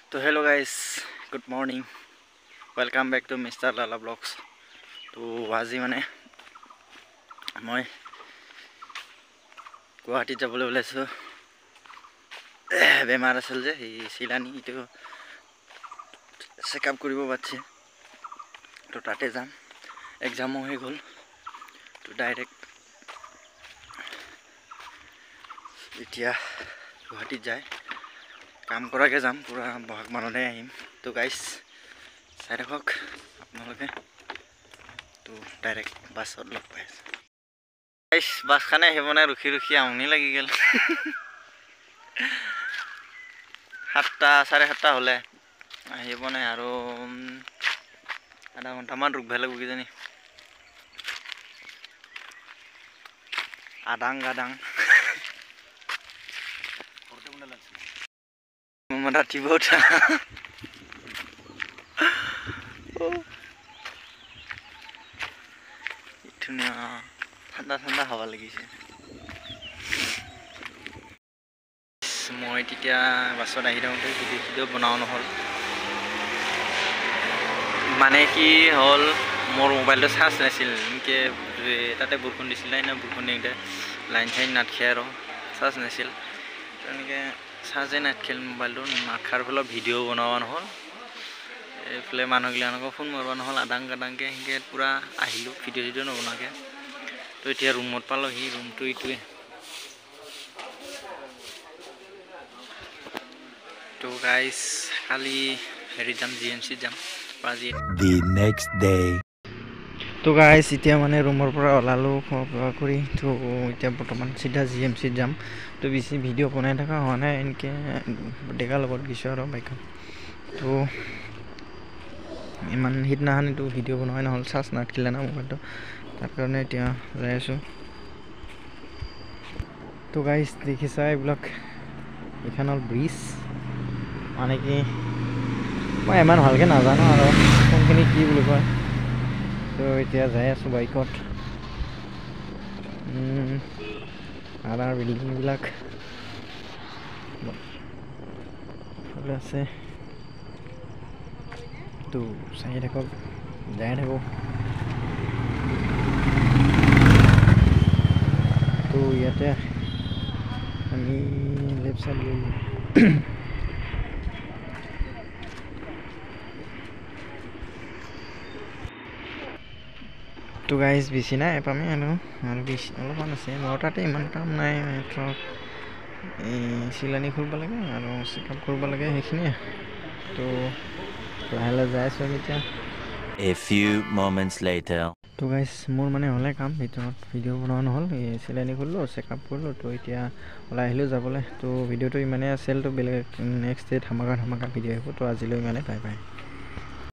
तो hello guys, good morning, welcome back to mister Lala blogs. तो आज माने मैं गुवाहाटी जाबले ओलाइছো। बेमार आछिल जे सिलानी इटो चेकआप करिब बाचे। तो ताते जाम, एग्जामो हो गल। तो डायरेक्ट इतिया गुवाहाटी जाए काम कराके जाम। पूरा बहाग मानते आहिम। तो गाइस चाই राखक आपनालोके। तो डायरेक्ट बासत लग पाइ आछे। गाइस बास खाने हेबने रुखी रुखी आउनी लागि गेल। 7টা 7:30 হলে আহিবনে আৰু আধা ঘণ্টামান ৰুক ভালে কিজানি। আদাং গাদাং মমতা টিবটা ধুনীয়া ঠাণ্ডা ঠাণ্ডা হাৱা লাগিছে। মই তেতিয়া বাছত আহি থাকোঁতে ভিডিঅ' বনাও নহ'ল। মানে কি হ'ল, মোৰ মোবাইলটো চাৰ্জ নাছিল। এনেকৈ তাতে বৰষুণ দিছিলে না, বৰষুণ দিওঁতে লাইন চাইন নাথাকে আৰু চাৰ্জ নাছিল। তেনেকৈ চাৰ্জে নাথাকিল মোবাইলটো। নাথাকাৰ ফলত ভিডিঅ' বনাব নহ'ল। এইফালে মানুহগিলানকো ফোন মাৰিব নহ'ল। আদাং গাদাংকৈ সেনেকৈ পূৰা আহিলোঁ ভিডিঅ' চিডিঅ' নবনাকৈ। তো এতিয়া ৰুমত পালোঁহি। ৰুমটো এইটোৱে। তো গাইস কালি হেৰি যাম, জিএমচি যাম আজি। The next day. তো গাইস এতিয়া মানে ৰুমৰ পৰা ওলালো খোৱা কৰি। তো এতিয়া বৰ্তমান চিধা জিএমচি যাম। তো বেছি ভিডিঅ' বনাই থকা হোৱা নাই। এনেকৈ ডেকাৰ লগত গৈছোঁ আৰু বাইকত। তো ইমান সিদিনাখনিতো ভিডিঅ' বনোৱাই নহ'ল, চাৰ্জ নাথাকিলে না মোবাইলটো। তাৰ কাৰণে এতিয়া যাই আছোঁ। তো গাইস দেখিছা এইবিলাক, এইখন হ'ল ব্ৰিজ। মানে কি মই ইমান ভালকৈ নাজানো আৰু কোনখিনি কি বুলি কয়। তো এতিয়া যাই আছোঁ বাইকত। আদাৰ বিল্ডিংবিলাক ভালে আছে। তো চাই থাকক, যাই থাকোঁ। তো ইয়াতে আমি লেফ্ট চাইড গ'লোঁ। তো গাইজ বেছি নাই পামেই আৰু বেছি অলপমান আছে। মোৰ তাতে ইমান কাম নাই, মাত্ৰ এই চিলনি খুলিব লাগে আৰু চেকআপ কৰিব লাগে, সেইখিনিয়ে। তো লাহে লাহে যাই আছোঁ আমি এতিয়া। A few moments later. তো গাইজ মোৰ মানে হ'লে কাম ভিতৰত ভিডিঅ' বনোৱা নহ'ল। এই চিলনি খুলিলোঁ, চেকআপ কৰিলোঁ। তো এতিয়া ওলাই আহিলোঁ যাবলৈ। তো ভিডিঅ'টো ইমানেই আছিল। তো বেলেগ নেক্সট ডে ধামাকা ভিডিঅ' আহিব। তো আজিলৈ ইমানেই, বাই বাই।